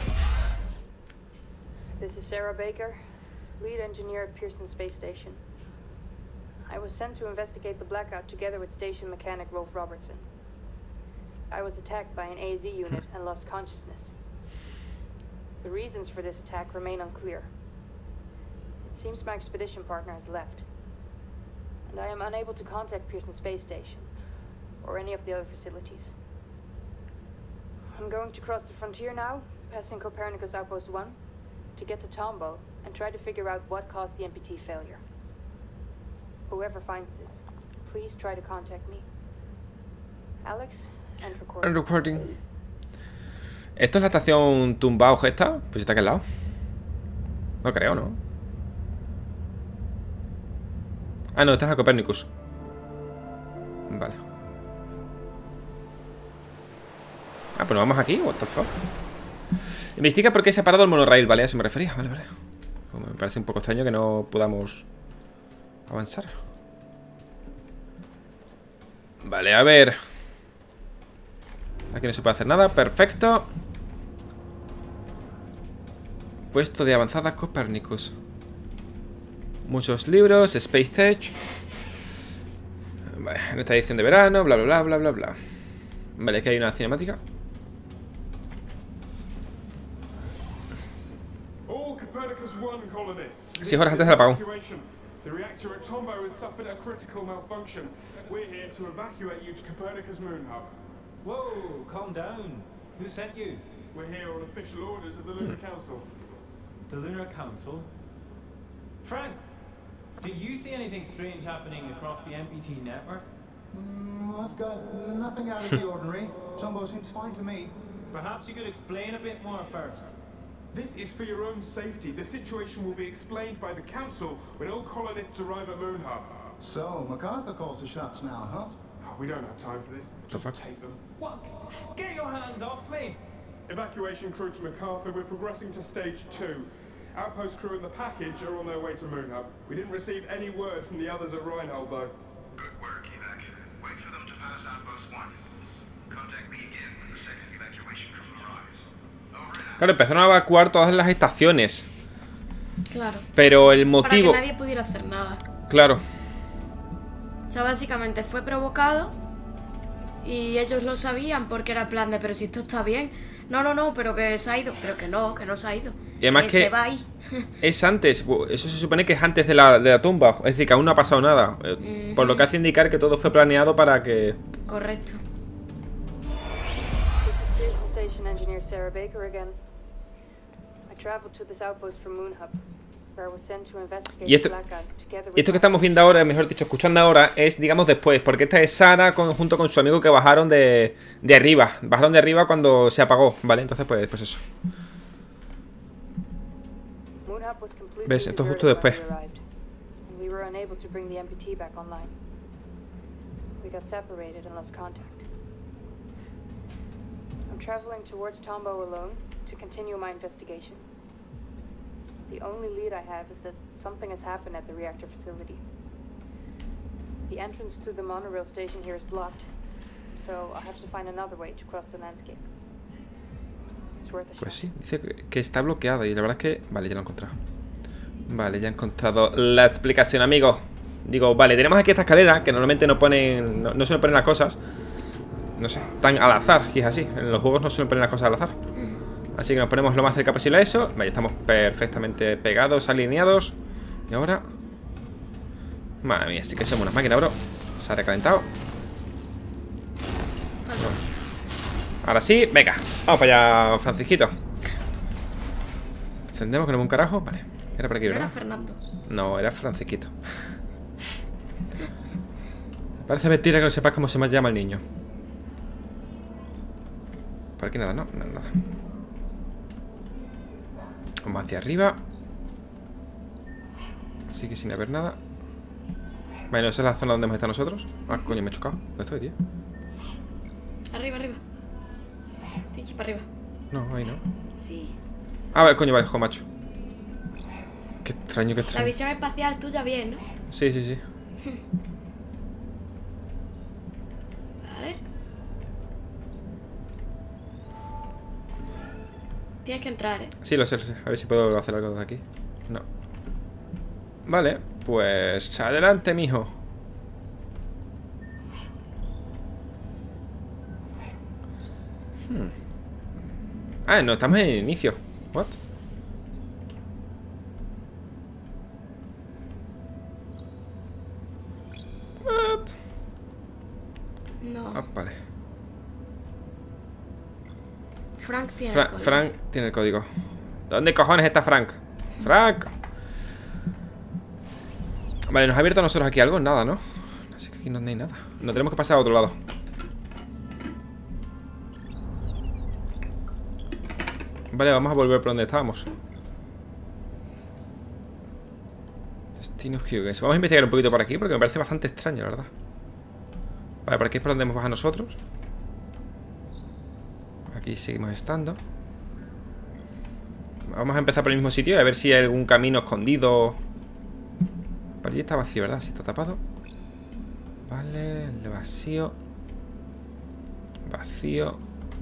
This is Sarah Baker, lead engineer at Pearson Space Station. I was sent to investigate the blackout together with station mechanic Rolf Robertson. I was attacked by an A Z unit and lost consciousness. The reasons for this attack remain unclear. It seems my expedition partner has left, and I am unable to contact Pearson Space Station or any of the other facilities. I'm going to cross the frontier now, passing Copernicus Outpost one, to get to Tombo and try to figure out what caused the M P T failure. Whoever finds this, please try to contact me. Alex, and recording. And recording. ¿Esto es la estación Tumbao esta? Pues está aquí al lado. No creo, ¿no? Ah, no, esta es la Copernicus. Vale. Ah, pues nos vamos aquí, what the fuck. Investiga por qué se ha parado el monorail, vale, a eso me refería, vale, vale. Pues me parece un poco extraño que no podamos avanzar. Vale, a ver. Aquí no se puede hacer nada, perfecto. Puesto de avanzada Copernicus. Muchos libros, Space Tech. Vale, en esta edición de verano, bla bla bla bla bla bla. Vale, aquí hay una cinemática. All Copernicus one colonists. Sí, horas antes del apagón. The reactor at Tombo has suffered a critical malfunction. We're here to evacuate you to Copernicus Moon Hub. Whoa, calm down. Who sent you? We're here on official orders of the Lunar Council. The Lunar Council? Frank, do you see anything strange happening across the M P T network? Mm, I've got nothing out of the ordinary. Tombo seems fine to me. Perhaps you could explain a bit more first. This is for your own safety. The situation will be explained by the Council when all colonists arrive at Moon Hub. So, MacArthur calls the shots now, huh? Oh, we don't have time for this. The fuck? Take them. What? Get your hands off me! Evacuation crew to MacArthur. We're progressing to stage two. Outpost crew and the package are on their way to Moon Hub. We didn't receive any word from the others at Reinhold, though. Good work, Evac. Wait for them to pass Outpost one. Contact me again when the second evacuation crew arrives. Over and out. Claro, empezaron a evacuar todas las estaciones. Claro. Pero el motivo... Para que nadie pudiera hacer nnada. Claro. O sea, básicamente fue provocado Y ellos lo sabían porque era el plan de, pero si esto está bien. No, no, no, pero que se ha ido. Pero que no, que no se ha ido. Y además que, que se va ahí. es antes, eso se supone que es antes de la, de la tumba. Es decir, que aún no ha pasado nada. Uh-huh. Por lo que hace indicar que todo fue planeado para que... Correcto. This is Pearson Station engineer Sarah Baker again. I traveled to this outpost from Moon Hub, where I was sent to investigate Y esto, the blackout together with y esto que estamos viendo ahora, mejor dicho, escuchando ahora, es, digamos, después. Porque esta es Sara con, junto con su amigo que bajaron de, de arriba. Bajaron de arriba cuando se apagó, ¿vale? Entonces, pues, pues eso. Moon Hub was completely ¿Ves? Esto es justo deserted when después. we arrived, and we were unable to bring the M P T back online. We got separated and lost contact. I'm traveling towards Tombow alone to continue my investigation. The only lead I have is that something has happened at the reactor facility. The entrance to the monorail station here is blocked, so I'll have to find another way to cross the landscape. It's worth a shot. Pues sí, dice que, que está bloqueada y la verdad es que... Vale, ya lo he encontrado. Vale, ya he encontrado la explicación, amigos. Digo, vale, tenemos aquí esta escalera que normalmente no ponen... No, no suelen poner las cosas, no sé, tan al azar, y es así. En los juegos no suelen poner las cosas al azar. Así que nos ponemos lo más cerca posible a eso. Vale, estamos perfectamente pegados, alineados. Y ahora... Madre mía, sí que somos unas máquinas, bro. Se ha recalentado. Ahora sí, venga. Vamos para allá, Francisquito. Encendemos, que no es un carajo. Vale, era por aquí, ¿verdad? Era Fernando. No, era Francisquito. Parece mentira que no sepas cómo se me llama el niño. Por aquí nada, no, no nada. Vamos hacia arriba. Así que sin haber nada. Bueno, esa es la zona donde hemos estado nosotros. Ah, coño, me he chocado. ¿Dónde estoy, tío? Arriba, arriba. Tiki, para arriba. No, ahí no. Sí. Ah, vale, coño, vale, jo, macho. Qué extraño, qué La extraño. visión espacial tuya bien, ¿no? Sí, sí, sí. Vale. Tienes que entrar, ¿eh? Sí, lo sé, lo sé. A ver si puedo hacer algo desde aquí. No. Vale, pues adelante, mijo. Hmm. Ah, no, estamos en el inicio. What? What? No. Ah, vale. Frank tiene Fra el código. Frank tiene el código. ¿Dónde cojones está Frank? Frank. Vale, nos ha abierto a nosotros aquí algo, nada, ¿no? Así que aquí no hay nada. Nos tenemos que pasar a otro lado. Vale, vamos a volver por donde estábamos. Destino Hughes. Vamos a investigar un poquito por aquí porque me parece bastante extraño, la verdad. Vale, por aquí es por donde hemos bajado nosotros. Aquí seguimos estando. Vamos a empezar por el mismo sitio y a ver si hay algún camino escondido. Por allí está vacío, ¿verdad? Sí, está tapado. Vale, el vacío. Vacío.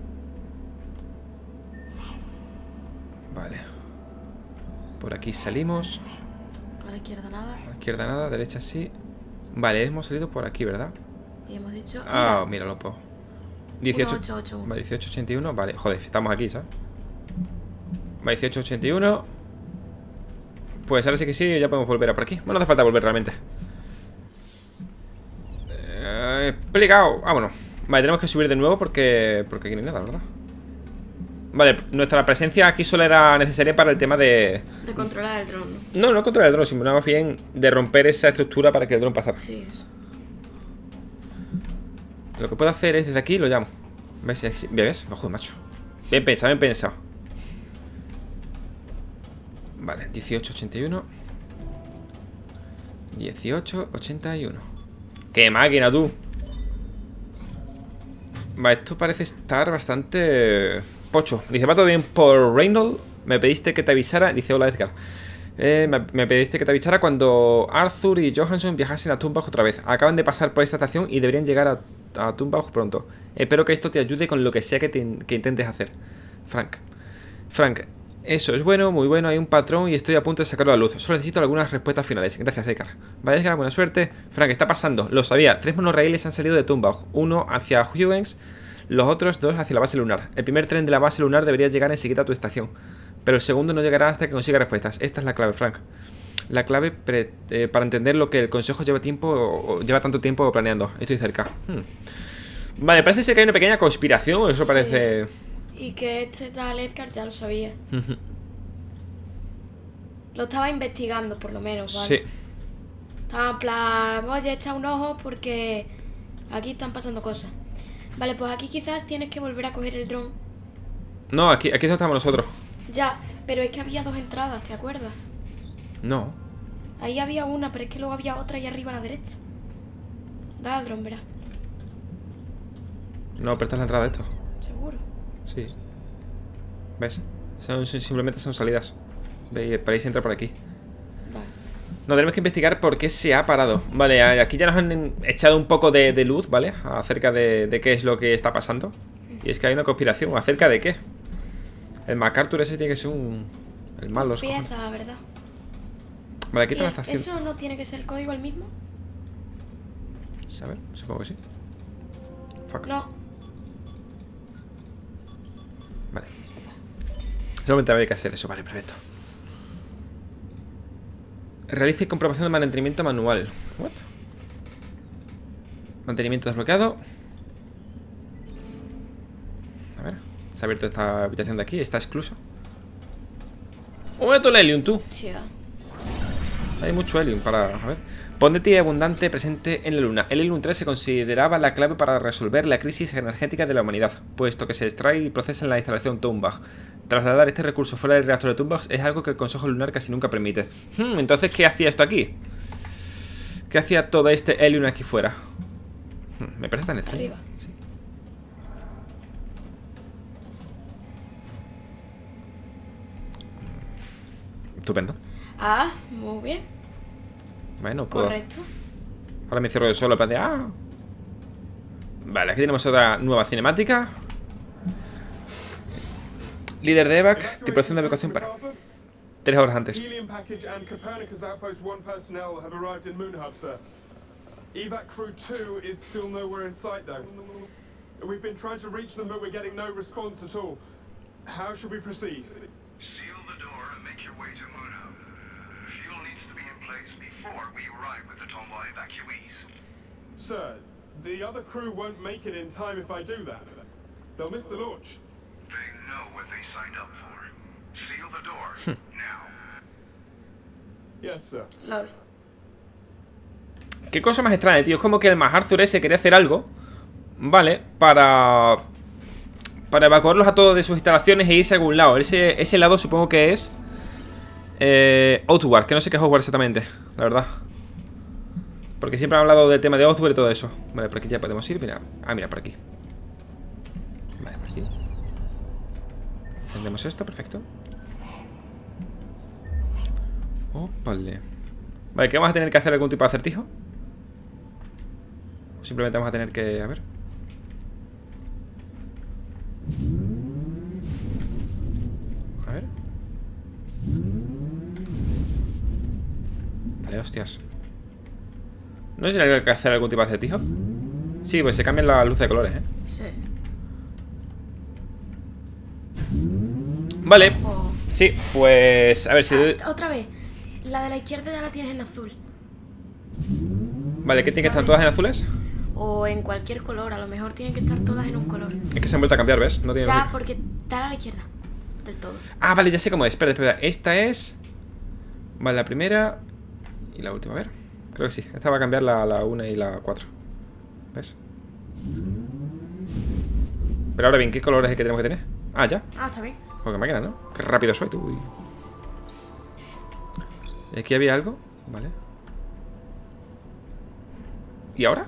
Vale. Por aquí salimos. A la izquierda nada. A la izquierda nada, derecha sí. Vale, hemos salido por aquí, ¿verdad? Y hemos dicho... Ah, mira, míralo, po. dieciocho. dieciocho ochenta y uno. Vale, dieciocho ochenta y uno. Vale, joder, estamos aquí, ¿sabes? Vale, dieciocho ochenta y uno. Pues ahora sí que sí, ya podemos volver a por aquí. Bueno, no hace falta volver realmente. Eh, explicado. Vámonos. Vale, tenemos que subir de nuevo porque porque aquí no hay nada, ¿verdad? Vale, nuestra presencia aquí solo era necesaria para el tema de... De controlar el dron. No, no controlar el dron, sino más bien de romper esa estructura para que el dron pasara. Sí. Eso. Lo que puedo hacer es desde aquí lo llamo. ¿Ves? ¿Ves? Ojo, macho. Bien pensado, bien pensado. Vale, dieciocho ochenta y uno. dieciocho ochenta y uno. ¡Qué máquina, tú! Vale, esto parece estar bastante pocho. Dice, va todo bien por Reynold. Me pediste que te avisara. Dice, hola Edgar. Eh, me, me pediste que te avisara cuando Arthur y Johansson viajasen a Tumbach otra vez. Acaban de pasar por esta estación y deberían llegar a, a Tumbach pronto. Espero que esto te ayude con lo que sea que, te, que intentes hacer. Frank. Frank, Eso es bueno, muy bueno. Hay un patrón y estoy a punto de sacarlo a la luz. Solo necesito algunas respuestas finales. Gracias, Edgar. Vale, Edgar, buena suerte. Frank, ¿qué está pasando? Lo sabía. Tres monorraíles han salido de Tombach. Uno hacia Huygens, los otros dos hacia la base lunar. El primer tren de la base lunar debería llegar enseguida a tu estación, pero el segundo no llegará hasta que consiga respuestas. Esta es la clave, Frank. La clave pre eh, para entender lo que el consejo lleva tiempo o, o lleva tanto tiempo planeando. Estoy cerca. Hmm. Vale, parece ser que hay una pequeña conspiración. Eso sí. Parece... Y que este tal Edgar ya lo sabía. Lo estaba investigando, por lo menos, ¿vale? Sí. Estaba en plan, oye, echa un ojo porque aquí están pasando cosas. Vale, pues aquí quizás tienes que volver a coger el dron. No, aquí, aquí estamos nosotros. Ya, pero es que había dos entradas, ¿te acuerdas? No. Ahí había una, pero es que luego había otra ahí arriba a la derecha. Da al dron, verás. No, pero esta es la entrada de esto. ¿Seguro? Sí. ¿Ves? Son, simplemente son salidas. ¿Veis? Para ahí se entra por aquí. Vale. No, tenemos que investigar por qué se ha parado. Vale, aquí ya nos han echado un poco de, de luz, ¿vale? Acerca de, de qué es lo que está pasando. Y es que hay una conspiración. ¿Acerca de qué? El MacArthur ese tiene que ser un... El malo. Empieza, la verdad. Vale, aquí está la estación. ¿Eso no tiene que ser el código el mismo? ¿Sabes? Supongo que sí. Fuck. No. Vale. Solamente habría que hacer eso. Vale, perfecto. Realice comprobación de mantenimiento manual. What? Mantenimiento desbloqueado. A ver. Se ha abierto esta habitación de aquí. Está exclusa. ¡Oh, esto es el helium, tú! Tía. Hay mucho helium para... A ver. Pon de ti abundante presente en la luna. El helium tres se consideraba la clave para resolver la crisis energética de la humanidad, puesto que se extrae y procesa en la instalación Tombach. Trasladar este recurso fuera del reactor de Tombach es algo que el Consejo Lunar casi nunca permite. Hmm, entonces, ¿qué hacía esto aquí? ¿Qué hacía todo este helium aquí fuera? Hmm, me parece tan extraño. Arriba. Sí. Estupendo. Ah, muy bien. Bueno, puedo... Correcto. Ahora me cierro de solo, en plan de... ¡Ah! Vale, aquí tenemos otra nueva cinemática. Líder de evac, tripulación de evacuación para... Tres horas antes. Helium package and Copernicus Outpost one personnel have arrived in Moon Hub, sir. Evac crew two is still nowhere in sight, though. We've been trying to reach them, but we're getting no response at all. How should we proceed? Seal the door and make your way to Moon Hub. Fuel needs to be in place before we arrive with the Tomba evacuees. Sir, the other crew won't make it in time if I do that. They'll miss the launch. They know what they signed up for. Seal the door now. Yes, sir. Lol. Qué cosa más extraña, tío. Es como que el MacArthur ese quería hacer algo, ¿vale? Para... Para evacuarlos a todos de sus instalaciones e irse a algún lado. Ese, ese lado supongo que es... Eh, Outward, que no sé qué es Outward exactamente, la verdad. Porque siempre han hablado del tema de Outward y todo eso. Vale, por aquí ya podemos ir, mira. Ah, mira, por aquí. Vale, por aquí. Encendemos esto, perfecto. Opale. Vale, ¿qué vamos a tener que hacer? ¿Algún tipo de acertijo? O simplemente vamos a tener que... A ver. A ver. Vale, hostias. No sé si hay que hacer algún tipo de acertijo. Sí, pues se cambian las luces de colores, ¿eh? Sí. Vale. Ojo. Sí, pues... A ver si... Ah, otra vez. La de la izquierda ya la tienes en azul. Vale, ¿qué tienen que estar todas en azules? O en cualquier color. A lo mejor tienen que estar todas en un color. Es que se han vuelto a cambiar, ¿ves? No tiene Ya, lógica. porque dale a la izquierda. Del todo. Ah, vale, ya sé cómo es. Espera, espera. Esta es... Vale, la primera y la última. A ver. Creo que sí. Esta va a cambiar la, la una y la cuatro. ¿Ves? Pero ahora bien, ¿qué color es el que tenemos que tener? Ah, ya. Ah, está bien. Porque máquina, ¿no? Qué rápido soy tú. ¿Y aquí había algo? Vale. ¿Y ahora?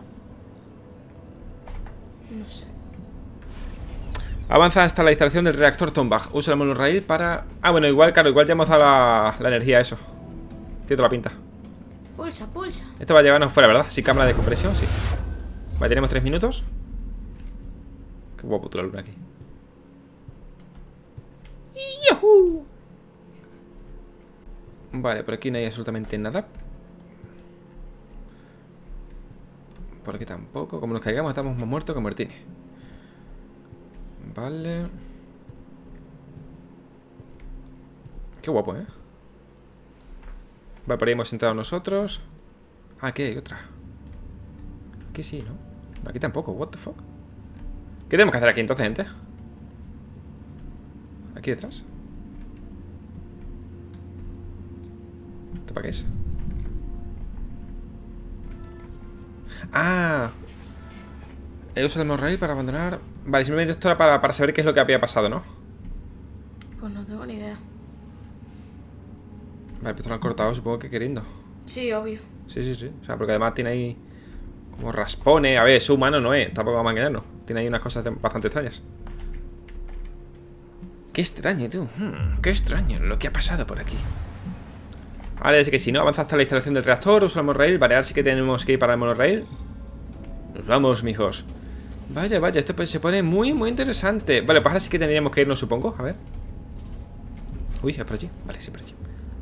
No sé. Avanza hasta la instalación del reactor Tombach. Usa el monorail para... Ah, bueno, igual, claro, igual ya hemos dado la, la energía a eso. Tiene toda la pinta. Pulsa, pulsa. Esto va a llevarnos fuera, ¿verdad? Sí, cámara de compresión, sí. Vale, tenemos tres minutos. Qué guapo tú la luna aquí. ¡Yuhu! Vale, por aquí no hay absolutamente nada. Por aquí tampoco. Como nos caigamos estamos más muertos que Martini. Vale. Qué guapo, ¿eh? Vale, por ahí hemos entrado nosotros. Ah, aquí hay otra. Aquí sí, ¿no? No, aquí tampoco, what the fuck. ¿Qué tenemos que hacer aquí entonces, gente? Aquí detrás. ¿Esto para qué es? Ah, he usado el monorail para abandonar. Vale, simplemente esto era para, para saber qué es lo que había pasado, ¿no? Pues no tengo ni idea. Vale, pues esto lo han cortado, supongo que queriendo. Sí, obvio. Sí, sí, sí. O sea, porque además tiene ahí como raspones. A ver, es humano, no es. Tampoco vamos a engañarnos. Tiene ahí unas cosas bastante extrañas. Qué extraño, tú. Hmm, qué extraño lo que ha pasado por aquí. Vale, así que si no avanza hasta la instalación del reactor, usa el monorail. Vale, ahora sí que tenemos que ir para el monorail. Nos vamos, mijos. Vaya, vaya, esto pues se pone muy, muy interesante. Vale, pues ahora sí que tendríamos que irnos, supongo. A ver. Uy, es por allí. Vale, sí, por allí.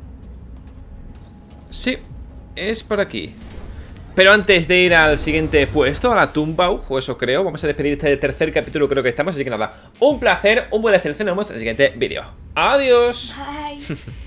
Sí, es por aquí. Pero antes de ir al siguiente puesto, a la tumba, o eso creo, vamos a despedir este tercer capítulo, creo que estamos. Así que nada, un placer, un buena selección. Nos vemos en el siguiente vídeo. Adiós. Bye.